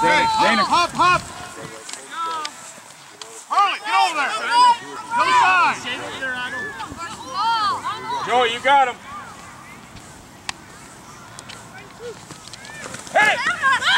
Dana, Dana. Hop, hop. Harley, get over there. Go side. Joey, you got him. Hey!